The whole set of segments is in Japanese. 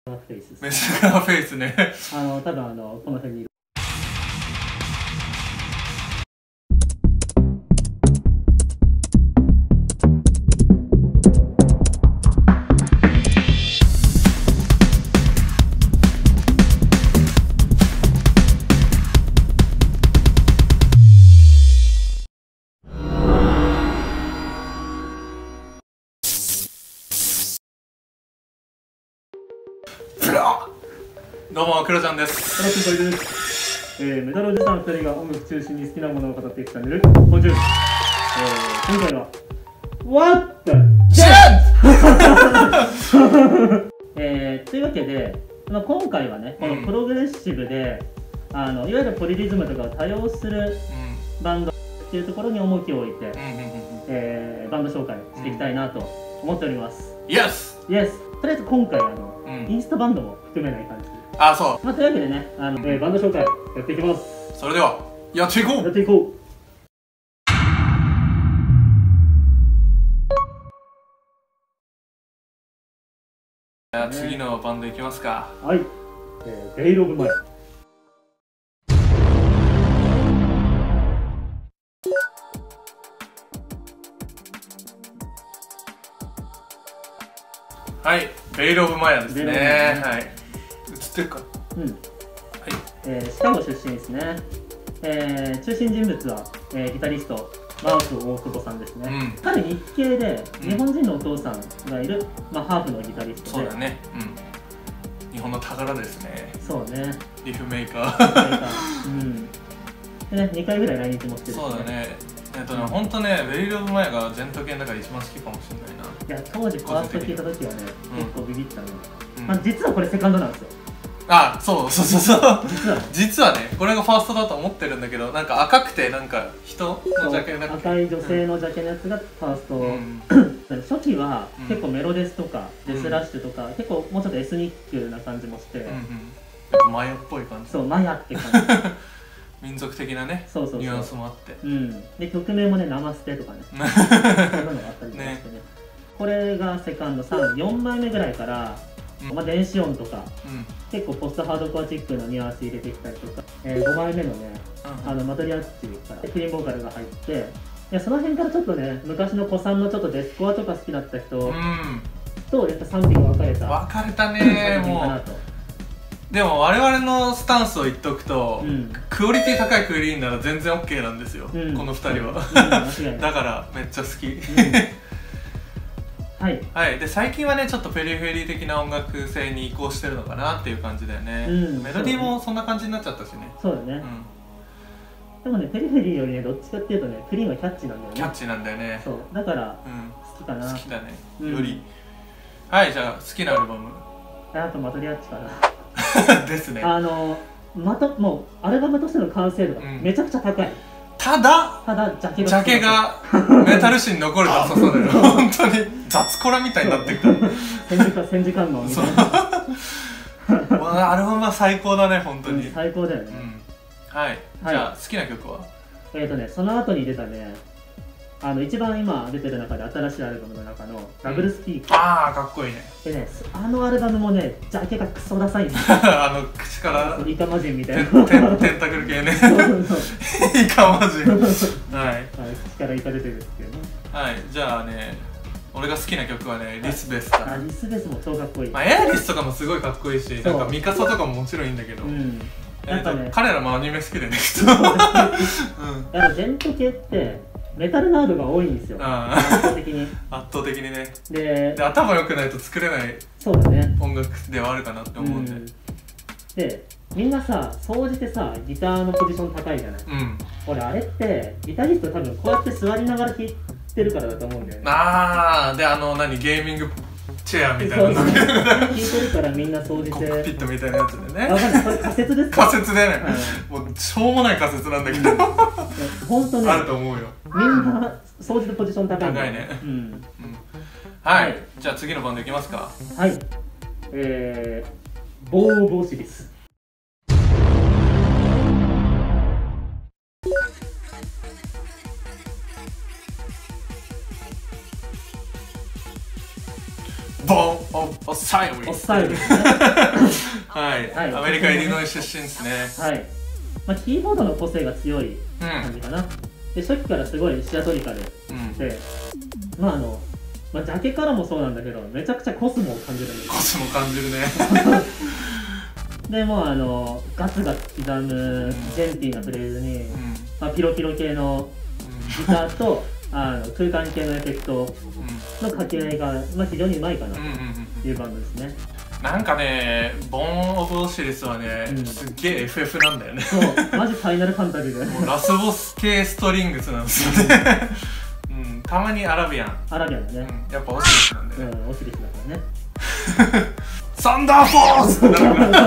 フェイスです。 メスカーフェイスね。 多分この辺にいる。 どうも、クロちゃんです。 プロです。メタルおじさん2人が音楽中心に好きなものを語っていくチャンネル、今週。今回は What the Shit! というわけで、今回はね、このプログレッシブで、いわゆるポリリズムとかを多用するバンドっていうところに重きを置いて、バンド紹介していきたいなと思っております。 イエス！ イエス！とりあえず今回インストバンドも含めない感じ。 あ、そう。 というわけでね、バンド紹介やっていきます。 それではやっていこう。 やっていこう。 じゃあ次のバンドいきますか。 はい。ベイル・オブ・マイ。 はい、ベイル・オブ・マヤですね。はい。映ってるか。 うん。はい。シカゴ出身ですね。中心人物は、ギタリストマーク大久保さんですね。彼日系で日本人のお父さんがいる、ハーフのギタリストで。 そうだね。うん。日本の宝ですね。 そうね。 リフメーカー。 うん。でね、2回ぐらい来日もしてる。 そうだね。本当ね、ベイル・オブ・マヤがジェント系の中で一番好きかもしれないな。 いや、当時ファースト聞いた時はね、結構ビビったね。実はこれセカンドなんですよ。 あ、そう実はね、これがファーストだと思ってるんだけど、なんか赤くて、なんか人のジャケだっけ。 赤い女性のジャケのやつがファースト。初期は結構メロデスとかデスラッシュとか、結構もうちょっとエスニックな感じもして、 マヤっぽい感じ。 そう、マヤって感じ。 民族的なね、ニュアンスもあって。 で、曲名もね、ナマステとかね、そんなのがあったりとかしてね。これがセカンド4枚目ぐらいから、電子音とか、結構ポストハードコアチックなニュアンス入れてきたりとか、5枚目のね、マトリアッチからクリーンボーカルが入って、その辺からちょっとね、昔の子さんのちょっとデスコアとか好きだった人と、やっぱ賛否が分かれた。 分かれたね、もう。でも我々のスタンスを言っとくと、クオリティ高いクリーンなら全然 OK なんですよ、この2人は。だからめっちゃ好き。はい、で最近はねちょっとペリフェリー的な音楽性に移行してるのかなっていう感じだよね。メロディーもそんな感じになっちゃったしね。 そうだね。でもね、ペリフェリーよりね、どっちかっていうとね、クリーンはキャッチなんだよね。 キャッチなんだよね。 そう、だから好きかな。 好きだね、より。はい、じゃあ好きなアルバム。 あとマトリアッチかな。 ですね。 もうアルバムとしての完成度がめちゃくちゃ高い。 ただジャケがメタル誌に残るとそうだよ。本当に雑コラみたいになってるから。 戦時観音みたいな。 アルバムは最高だね、本当に。 最高だよね。 はい。じゃあ好きな曲は。 その後に出たね、一番今出てる中で新しいアルバムの中のダブルスピーカー。 ああ、かっこいいね。 でね、アルバムもね、ジャケがクソダサいんですよ。 口からイカマジンみたいなテンタクル系ね。イカマジン。はい、 口からイカ出てるっていうね。 はい、じゃあね、俺が好きな曲はね、リスベスだ。 リスベスも超かっこいい。 エアリスとかもすごいかっこいいし、なんかミカサとかももちろんいいんだけど、彼らもアニメ好きでね、きっと。 ジェント系ってメタルナードが多いんですよ、圧倒的に。 圧倒的にね。 で、 頭良くないと作れない音楽ではあるかなって思うんで。 で、みんなさ、総じてさ、ギターのポジション高いじゃない。俺、あれってギタリスト多分こうやって座りながら弾いてるからだと思うんだよね。 で、ゲーミングチェアみたいなの弾いてるからみんな総じてコックピットみたいなやつでね。 わかんない、これ仮説ですか。 仮説でね、もうしょうもない仮説なんだけど、 本当ね、 あると思うよ。 みんな総じてポジション高い。 高いね。はい、じゃあ次のバンドいきますか。 はい、ボーボシリス。 ボーオサさいおっさいですね。 はい、アメリカイリノイ出身ですね。 はい。まあキーボードの個性が強い感じかな。で初期からすごいシアトリカルで、まあまあ、ジャケからもそうなんだけど、めちゃくちゃコスモを感じるんです。 コスモ感じるね。 でもうガツガツ刻むジェンティーなフレーズに、まあ、ピロピロ系のギターと空間系のエフェクトの掛け合いが、まあ、非常にうまいかなというバンドですね。 なんかね、ボーン・オブ・オシリスはね、すっげえ FF なんだよね。 そう、マジファイナルファンタジーだよね。 ラスボス系ストリングスなんですよね。たまにアラビアン。 アラビアンだね。 やっぱオシリスなんだよね。 オシリスだからね。 サンダーフォースってなるから。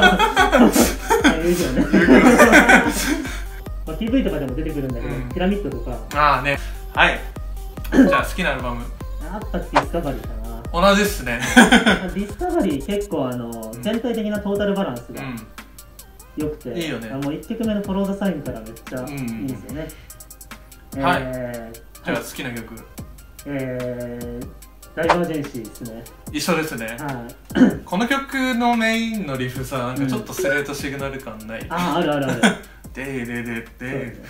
言うじゃんね。PV とかでも出てくるんだけど、ピラミッドとか。 ああね。はい。じゃあ好きなアルバム。 やっぱディスカバリーかな。 同じっすね。 ディスカバリー結構全体的なトータルバランスが良くて、 いいよね。 もう1曲目のフォローザサインからめっちゃいいですよね。 はい。じゃあ好きな曲。 ダイバージェンシーですね。 一緒ですね。この曲のメインのリフさ、なんかちょっとストレートシグナル感ない。 あるあるある。 でででで。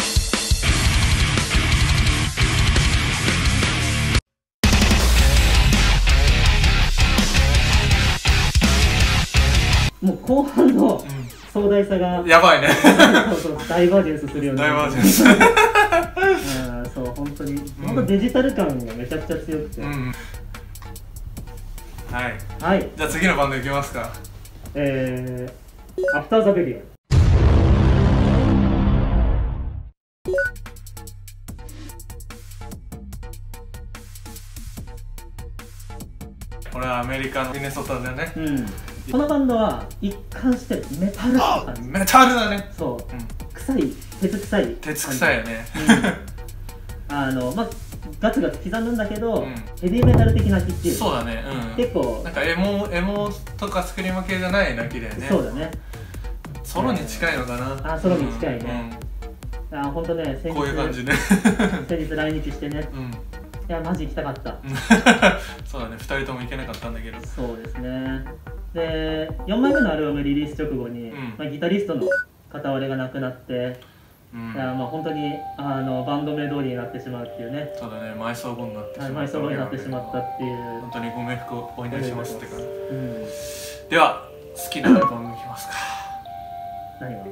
もう後半の壮大さがやばいね。 そうそう、ダイバージェンスするような。 ダイバージェンス。 そう、本当にデジタル感がめちゃくちゃ強くて。 はい。じゃあ次のバンドいきますか。 アフターザベリア。 これはアメリカのミネソタだね。 このバンドは一貫してメタルって感じ。 メタルだね。 そう、臭い、鉄臭い。 鉄臭いよね。 まあガツガツ刻むんだけど、ヘビーメタル的な気っていう。 そうだね。 結構なんかエモとかスクリーム系じゃない泣きだよね。 そうだね。 ソロに近いのかな。 ソロに近いね。本当ね、 こういう感じね。 先日来日してね。いやマジ行きたかった。 そうだね、2人とも行けなかったんだけど。 そうですね。で4枚目のアルバムリリース直後に、ギタリストの片割れがなくなって、まあ本当にバンド名通りになってしまうっていうね。 そうだね、埋葬後になってしまった。 埋葬後になってしまったっていう。 本当にご冥福をお祈りしますって感じ。では好きなアルバムいきますか。 何が？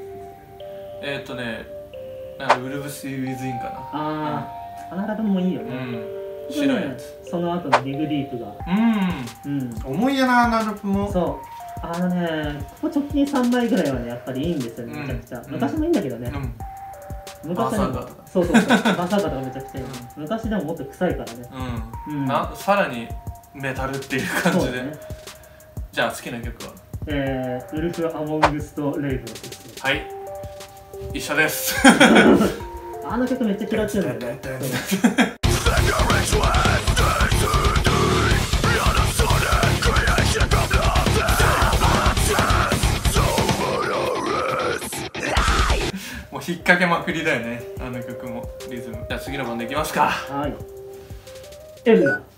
ウルブス・ウィズ・インかな。 あのアルバムもいいよね。 白いやつ。 その後のディグディープが重いやな、あのアルバムも。 そう、ここ直近3枚ぐらいはねやっぱりいいんですよね。めちゃくちゃ昔もいいんだけどね。 昔はそうバサーガとかめちゃくちゃいい。昔でももっと臭いからね。 さらにメタルっていう感じで。じゃあ好きな曲はウルフ・アモングスト・レイブです。 はい、一緒です。 あの曲めっちゃ嫌ってるんだよね。 もう引っ掛けまくりだよね、あの曲もリズム。じゃあ次のバンドいきますか。 はい、エルラ。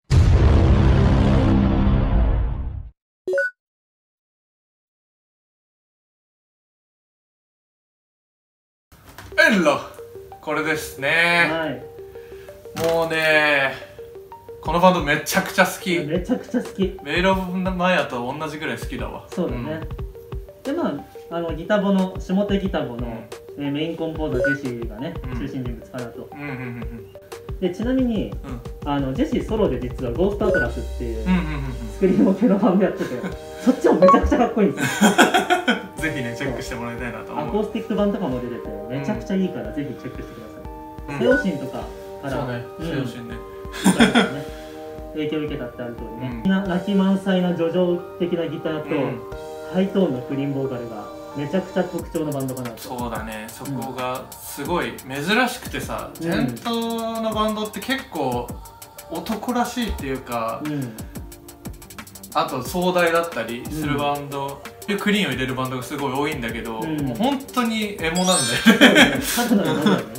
エルラ、これですね。もうね、このバンドめちゃくちゃ好き。 めちゃくちゃ好き。 メイル・オブ・マヤと同じぐらい好きだわ。 そうだね。でギタボの下手ギタボのメインコンポーザージェシーがね中心人物かなと。でちなみにジェシーソロで実はゴーストアトラスっていうスクリーム系のバンドやってて、そっちもめちゃくちゃかっこいいんですよ。 ぜひねチェックしてもらいたいなと思う。 アコースティック版とかも出ててめちゃくちゃいいからぜひチェックしてください。セオシンとかからそうね、セオシンね影響を受けたってある通りね。泣き満載な叙情的なギターとハイトーンのクリーンボーカルがめちゃくちゃ特徴のバンドかなと。 そうだね、そこがすごい珍しくてさ、ジェントのバンドって結構男らしいっていうか、あと壮大だったりするバンド、クリーンを入れるバンドがすごい多いんだけど、もう本当にエモなんだよね。 数のエモだよね。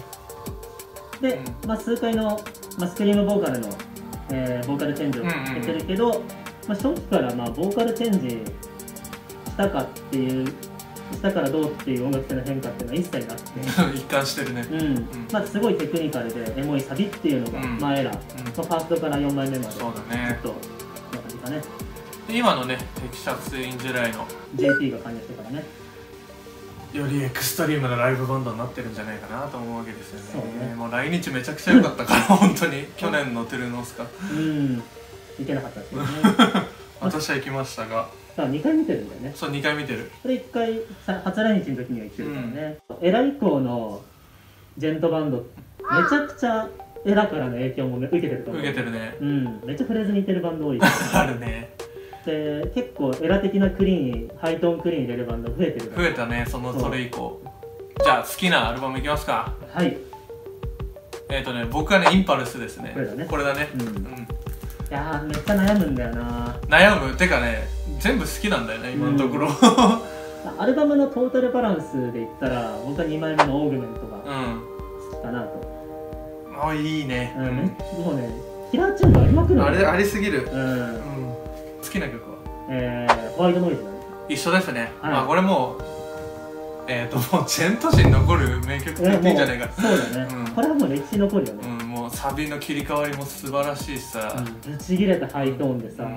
で、数回のスクリームボーカルのボーカルチェンジを受けてるけど、 初期からボーカルチェンジしたからどうっていう音楽性の変化っていうのは一切なくて一貫してるね。 すごいテクニカルでエモいサビっていうのがエラー、ファーストから4枚目までずっとこんな感じかね。 今のねテキサス・イン・ジュライの JT が加入してからね、 よりエクストリームなライブバンドになってるんじゃないかなと思うわけですよね。もう来日めちゃくちゃ良かったから本当に去年のトゥルーノースか行けなかったですけどね私は行きましたが、 2回見てるんだよね。 そう、2回見てる。 これ1回初来日の時には行ってるからね。エラ以降のジェントバンドめちゃくちゃエラからの影響も受けてると思う。 受けてるね。 めっちゃフレーズ似てるバンド多いあるね。 で結構エラ的なクリーン、ハイトーンクリーン入れるバンド増えてるから。 増えたね、それ以降。じゃあ好きなアルバムいきますか。 はい。 僕はねインパルスですね。これだね。 いやーめっちゃ悩むんだよな。 悩むてかね、全部好きなんだよね今のところ。 アルバムのトータルバランスで言ったら僕は2枚目のオーグメントが好きかなと。 あ、いいね。 もうね、キラーチューンがありまくるの。 ありすぎる。好きな曲はホワイトノイズだね。 一緒ですね。これもうもうジェント史に残る名曲って言っていいんじゃないか。 そうだね。これはもう歴史に残るよね。 もうサビの切り替わりも素晴らしいしさ、 ぶち切れたハイトーンでさ。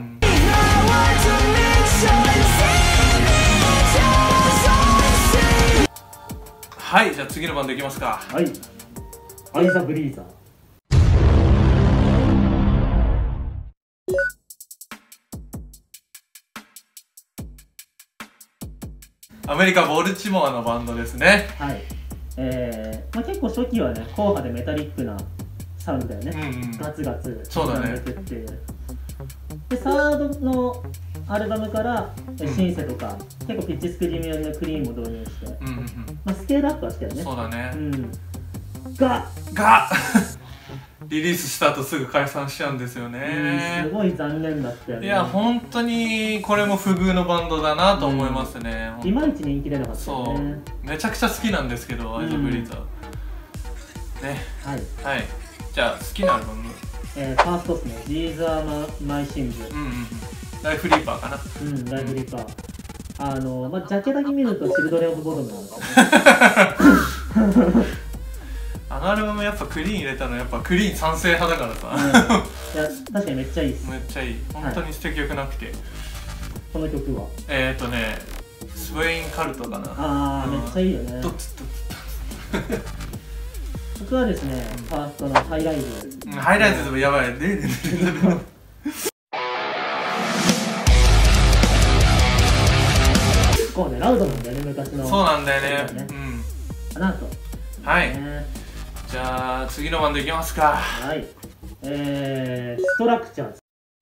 はい、じゃあ次のバンドいきますか。 はい。アイザ・ブリーザー。 アメリカ・ボルチモアのバンドですね。 はい。結構初期はね、硬派でメタリックなサウンドだよね。ガツガツそうだね。 で、サードのアルバムからシンセとか、結構ピッチスクリーム寄りのクリーンも導入して、スケールアップはしたよね。 そうだね。 がリリースした後すぐ解散しちゃうんですよね。 すごい残念だったよね。 いや本当にこれも不遇のバンドだなと思いますね。 いまいち人気出なかったよね。 そう、めちゃくちゃ好きなんですけど、アイザ・ブリーザーね。はい。じゃあ好きなアルバム、 ファーストですね。These Are My Sins。 ライフリーパーかな。 ライフリーパー。ジャケだけ見るとチルドレン・オブ・ボトムなんですよね。 あのアルバムやっぱクリーン入れたのやっぱクリーン賛成派だからさ。 いや確かにめっちゃいいっす。 めっちゃいい。本当に捨て曲なくて。 この曲はスウェインカルトかな。 めっちゃいいよね。僕はですね、ファーストのハイライズ。 ハイライズでもやばいね。 こうね、ラウドなんだよね、昔の。 そうなんだよね。 かなと。 はい。じゃあ次のバンドいきますか。 はい。ストラクチャーズ。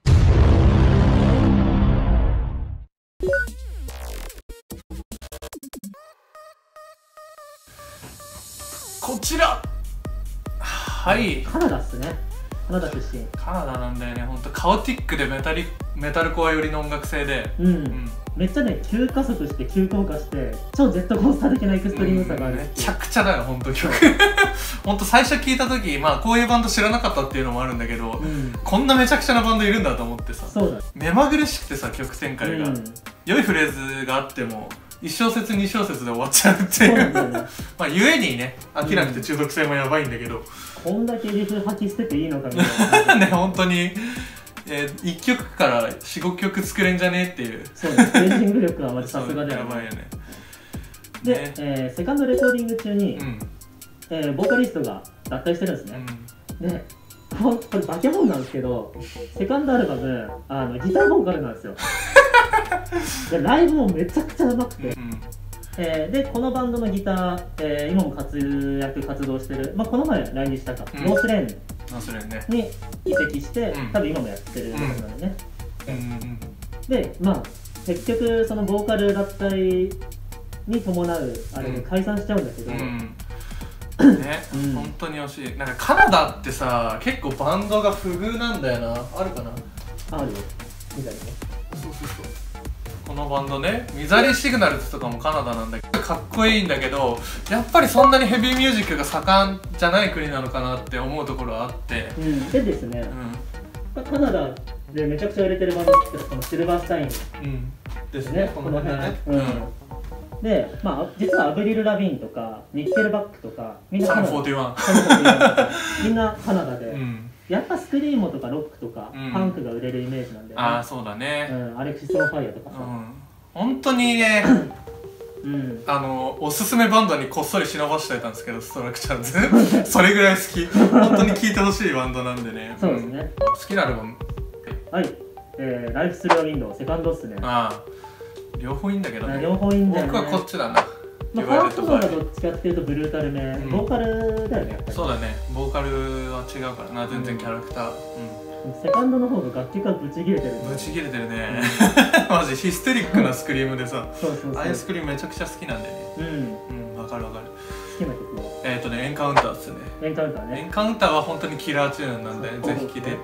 こちら。はい。 カナダっすね。カナダ出身。 カナダなんだよね。本当カオティックでメタルコア寄りの音楽性で。 めっちゃね、急加速して急降下して超ジェットコースター的なエクストリームさがある。 めちゃくちゃだよ本当曲。本当最初聞いた時こういうバンド知らなかったっていうのもあるんだけど、こんなめちゃくちゃなバンドいるんだと思ってさ。 そうだ。 目まぐるしくてさ、曲展開が良いフレーズがあっても1小節2小節で終わっちゃうっていう。ゆえにね、飽きなくて中毒性もやばいんだけど、 こんだけリフ吐き捨てていいのかみたいなね、本当に1曲から4、5曲作れんじゃねえっていう。 そうね、ステージング力はまじさすがだよね。 やばいよね。 で、セカンドレコーディング中にボーカリストが脱退してるんですね。で、これバケモンなんですけど、セカンドアルバムギターボーカルなんですよ。でライブもめちゃくちゃうまくて、でこのバンドのギター、今も活動してる、この前来日したか、ノースレーンに移籍して、多分今もやってることなんでね。で結局そのボーカル脱退に伴うあれで解散しちゃうんだけど、 本当に惜しい。なんかカナダってさ、結構バンドが不遇なんだよな。あるかな。 あるよみたいなね。 そうこのバンドね、ミザリーシグナルズとかもカナダなんだけどかっこいいんだけど、やっぱりそんなにヘビーミュージックが盛んじゃない国なのかなって思うところはあって、 でですね、カナダでめちゃくちゃ売れてるバンドってこのシルバースタインですね、この辺ね。 で、まあ実はアブリル・ラビーンとかニッケルバックとかみんなカナダ、みんなカナダで、やっぱスクリーモとかロックとかパンクが売れるイメージなんだよね。 ああそうだね。 アレクシス・オン・ファイアとかさ。 本当にね。おすすめバンドにこっそり忍ばしてたんですけど、ストラクチャーズそれぐらい好き。本当に聴いてほしいバンドなんでね。 そうですね。 好きなアルバム。 はい、ライフスルー・ウィンドウセカンドっすね。 ああ、両方いいんだけどね。 両方いいんだよね。 僕はこっちだな。 まあファーストの方がどっちかっていうとブルータルめ、ボーカルだよねやっぱり。 そうだね、ボーカルは違うからな、全然キャラクター。 セカンドの方が楽器がブチ切れてる。 ブチ切れてるね。マジヒステリックなスクリームでさ、ああいうスクリームめちゃくちゃ好きなんだよね。わかるわかる。 好きな曲はエンカウンターっすね。 エンカウンターね。 エンカウンターは本当にキラーチューンなんで、ぜひ聴いて。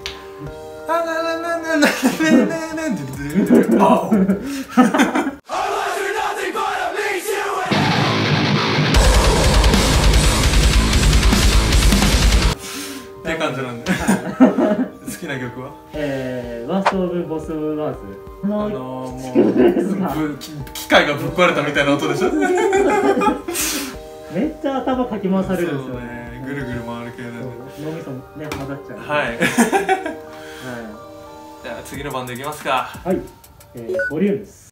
って感じなんで。好きな曲はワースト・オブ・ボス・ワーズ。 もう機械がぶっ壊れたみたいな音でしょ。 めっちゃ頭かき回されるんですよね。 ぐるぐる回る系で脳みそね混ざっちゃう。 はい。じゃあ次のバンドいきますか。 はい。ボリュームス。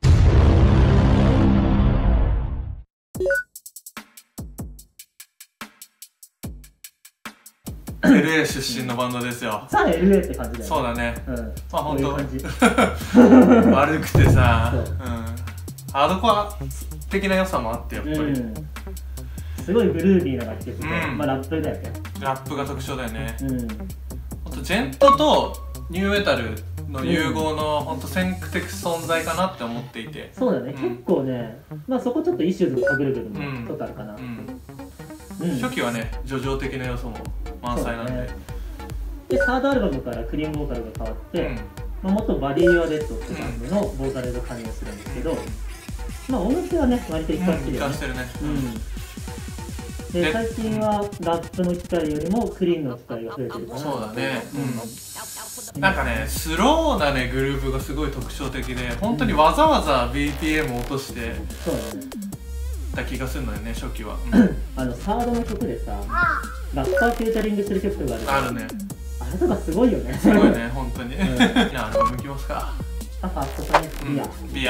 LA 出身のバンドですよ。 さあ LA って感じだよね。 そうだね。まあ本当悪くてさ、ハードコア的な良さもあってやっぱりすごいグルービーな楽曲で、まあラップだよね。 ラップが特徴だよね。あとジェントとニューメタルの融合の本当先駆的存在かなって思っていて。 そうだね、結構ね、まあそこちょっとイシューズが被る部分もちょっとあるかな。 初期はね、叙情的な要素も満載なんで。 で、サードアルバムからクリーンボーカルが変わって、元バディ・ユア・デッドってバンドのボーカルが加入するんですけど、まあ音楽はね、割と一貫してるよね。で、最近はラップの機会よりもクリーンの機会が増えてるかな。 そうだね。なんかね、スローなね、グループがすごい特徴的で、本当にわざわざ BPM を落としてた気がするのよね、初期は。 サードの曲でさ、ラッパーフューチャリングする曲とかある。 あるね。 あれとかすごいよね。 すごいね、本当に。じゃあアルバムいきますか。 ファーストさね、 ビア。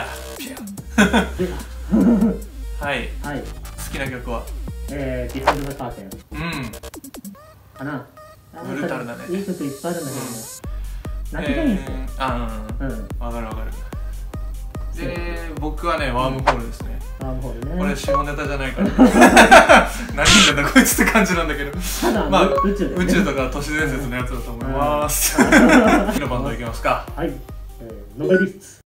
はい。好きな曲はビハインド・ザ・カーテン。かな。 ブルータルだね。 いい曲いっぱいあるんだけどね。泣きがいいんですよ。 わかるわかる。で、僕はね、ワームホールですね。 ワームホールね。 これ下ネタじゃないから。何言うんだこいつって感じなんだけど。まあ宇宙とか都市伝説のやつだと思います。次のバンドいきますか。 はい。ノベリスツ。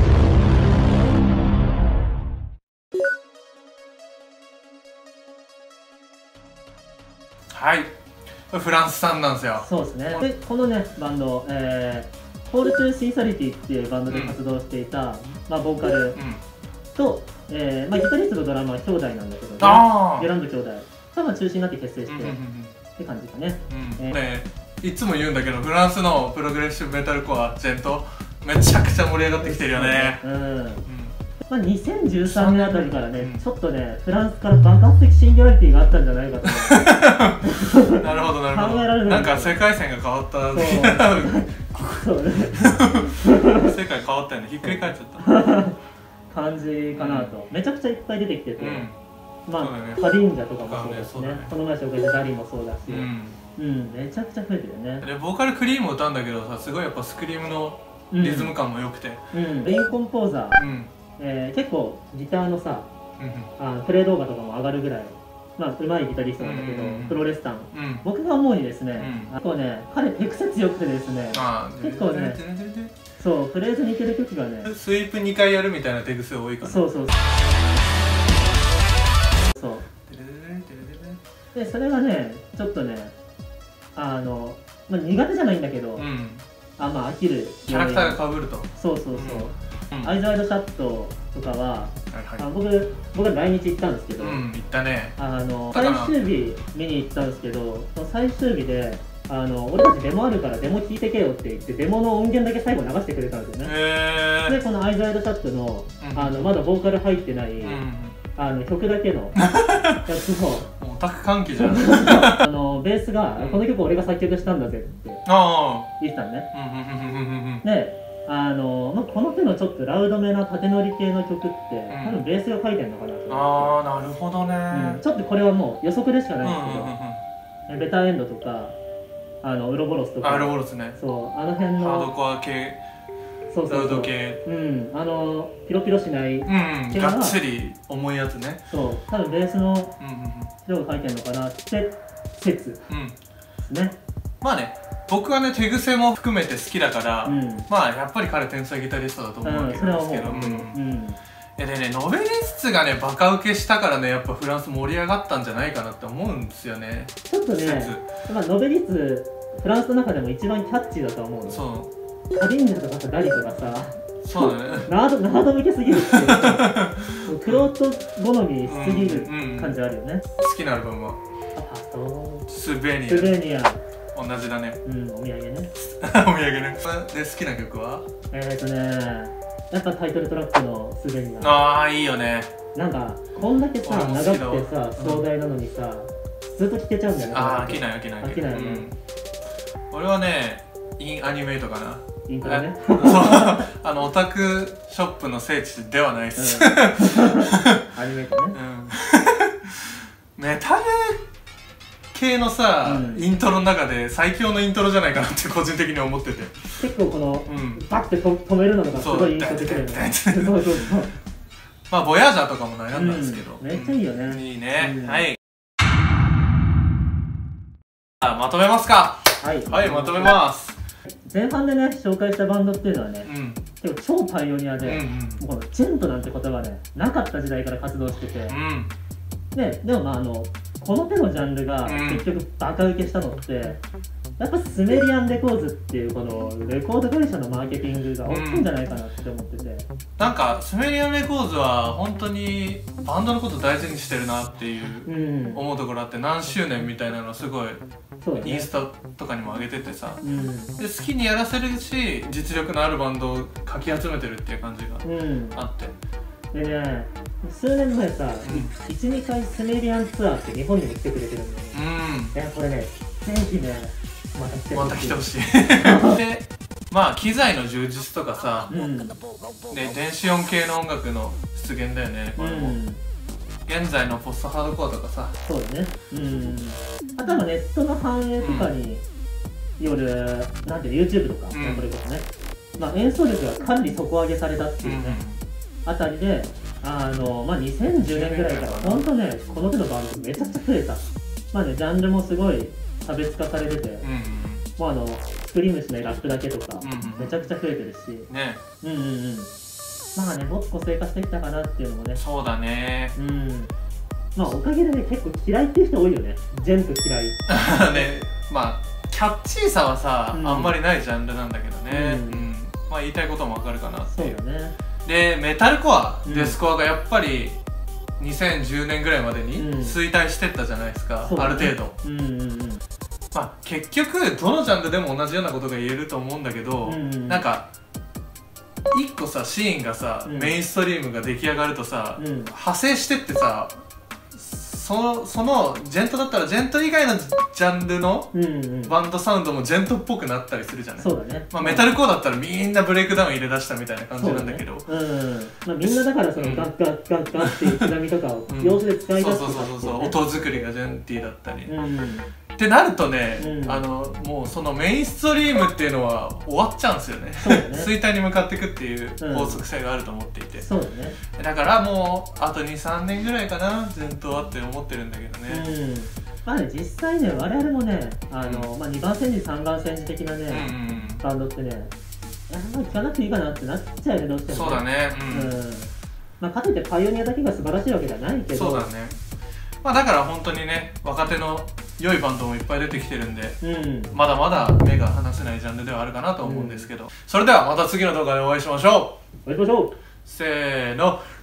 はい。フランス産なんですよ。 そうですね。で、このね、バンド、コール・トゥ・シンサリティっていうバンドで活動していた、まあ、ボーカルと、まあ、ギタリストとドラマは兄弟なんだけど、デュランド兄弟が中心になって結成してって感じかね。 いつも言うんだけど、フランスのプログレッシブメタルコア、ジェント、めちゃくちゃ盛り上がってきてるよね。まあ 2013年あたりからね、ちょっとね、フランスから爆発的シンギュラリティがあったんじゃないかと。 なるほどなるほど。なんか世界線が変わった。 そうね。 世界変わったよね。ひっくり返っちゃった。 感じかなと。めちゃくちゃいっぱい出てきてて、まあカディンジャとかもそうですね。この前紹介したダリもそうだし、めちゃくちゃ増えてるよね。 でボーカルクリーム歌うんだけどさ、すごいやっぱスクリームのリズム感も良くて。 レインコンポーザー。結構ギターのさ、プレイ動画とかも上がるぐらい、まあ上手いギタリストなんだけど、プロレスタン、僕が思うにですね、あとね、彼手癖強くてですね、結構ね、そうフレーズ似てる曲がね、 スイープ2回やるみたいな手癖多いかな。 そうで、それがね、ちょっとね、まあ、苦手じゃないんだけど、まあ飽きるキャラクターが被ると。 そうアイズワイドシャットとかは、僕は来日行ったんですけど、 行ったね。 最終日見に行ったんですけど、その最終日で俺たちデモあるからデモ聴いてけよって言ってデモの音源だけ最後流してくれたんですよね。でこの「アイズ・ワイド・シャット」のまだボーカル入ってない曲だけのやつをオタク歓喜じゃん。 ベースがこの曲俺が作曲したんだぜって言ってたのね。でこの手のちょっとラウドめな縦乗り系の曲って多分ベースが書いてるのかなと思って。 なるほどね。 ちょっとこれはもう予測でしかないんですけど、ベターエンドとかウロボロスとか、 ウロボロスね、 そう、辺のハードコア系、ラウド系、 ピロピロしないがっつり重いやつね。 そう、多分ベースの人が書いてるのかなって説ですね。 まあね、僕はね手癖も含めて好きだから、まあやっぱり彼天才ギタリストだと思うわけですけど、でね、ノベリスツがねバカ受けしたからね、やっぱフランス盛り上がったんじゃないかなって思うんですよね。 ちょっとね、ノベリスツフランスの中でも一番キャッチーだと思うの。そう、カリンジャとかさ、ダリとかさ、 そうだね、 ナード向けすぎるっていうクロート好みすぎる感じあるよね。 好きなアルバムはスベニア。同じだね。 お土産ね。 お土産ね。で好きな曲はやっぱタイトルトラックのスベニア。 ああ、いいよね。 なんかこんだけさ長くてさ壮大なのにさ、ずっと聴けちゃうんだよね。 ああ、飽きないよね。俺はね、インアニメイトかな。 イントロね。 オタクショップの聖地ではないっす。 アニメイトね。 メタル系のさ、イントロの中で最強のイントロじゃないかなって個人的に思ってて、 結構このバッて止めるのがすごい印象的だよね。 まあボヤージャーとかも悩んだんですけど、 めっちゃいいよね。 いいね。はい、まとめますか。はい、まとめます。 前半でね紹介したバンドっていうのはね、結構超パイオニアで、このジェントなんて言葉ねなかった時代から活動してて、でもまあこの手のジャンルが結局バカ受けしたのってやっぱスメリアンレコーズっていうこのレコード会社のマーケティングが大きいんじゃないかなって思ってて、 なんかスメリアンレコーズは本当にバンドのこと大事にしてるなっていう思うところあって、何周年みたいなのすごいインスタとかにも上げててさ、で好きにやらせるし実力のあるバンドをかき集めてるっていう感じがあって、 でね、数年前さ、12回スメリアンツアーって日本にも来てくれてるんだよね。いやこれね、ぜひねまた来てほしい。でまあ機材の充実とかさ、で電子音系の音楽の出現だよね、これも。現在のポストハードコアとかさ、 そうだね。あとはネットの反映とかによる、なんていう YouTube とか、これこそね、演奏力がかなり底上げされたっていうねあたりで、2010年ぐらいから本当ねこの手のバンドめちゃくちゃ増えた。ジャンルもすごい差別化されてて、もうスクリームしないラップだけとかめちゃくちゃ増えてるし、もっと個性化してきたかなっていうのもね。 そうだね。 おかげでね結構嫌いっていう人多いよね。ジェント嫌いね。キャッチーさはさ、あんまりないジャンルなんだけどね。言いたいこともわかるかなっていう。 そうだね。 でメタルコア、デスコアがやっぱり2010年ぐらいまでに衰退してったじゃないですか、ある程度。結局どのジャンルでも同じようなことが言えると思うんだけど、なんか一個さシーンがさ、メインストリームが出来上がるとさ、派生してってさ、そのジェントだったらジェント以外のジャンルのバンドサウンドもジェントっぽくなったりするじゃない。 そうだね。 メタルコアだったらみんなブレイクダウン入れ出したみたいな感じなんだけど、 みんなだからそのガッガッガッガッっていう刻みとかを様子で使い出してたっていうね。 音作りがジェンティーだったりってなるとね、もうそのメインストリームっていうのは終わっちゃうんですよね。衰退に向かっていくっていう法則性があると思っていて、だからもうあと 2,3 年ぐらいかなジェントはって思ってるんだけどね。 実際ね我々もね2番煎じ3番煎じ的なねバンドってね聴かなくていいかなってなっちゃうよね、どうしても。 そうだね。 かといってパイオニアだけが素晴らしいわけじゃないけど。 そうだね。だから本当にね若手の良いバンドもいっぱい出てきてるんで、まだまだ目が離せないジャンルではあるかなと思うんですけど、それではまた次の動画でお会いしましょう。 お会いしましょう。 せーの。